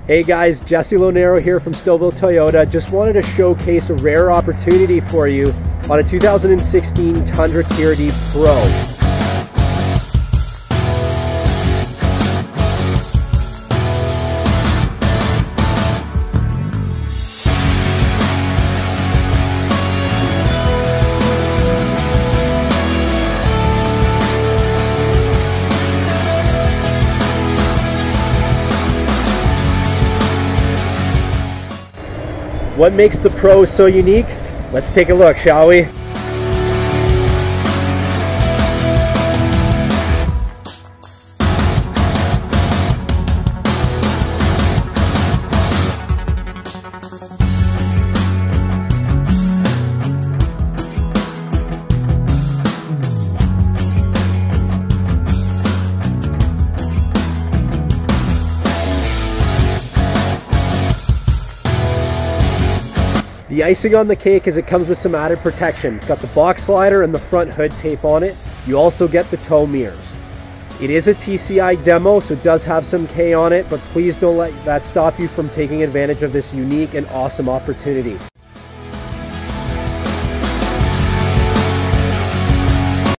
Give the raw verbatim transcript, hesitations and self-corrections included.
Hey guys, Jesse Lonero here from Stouffville Toyota. Just wanted to showcase a rare opportunity for you on a two thousand sixteen Tundra T R D Pro. What makes the Pro so unique? Let's take a look, shall we? The icing on the cake is it comes with some added protection. It's got the box slider and the front hood tape on it. You also get the tow mirrors. It is a T C I demo, so it does have some K on it, but please don't let that stop you from taking advantage of this unique and awesome opportunity.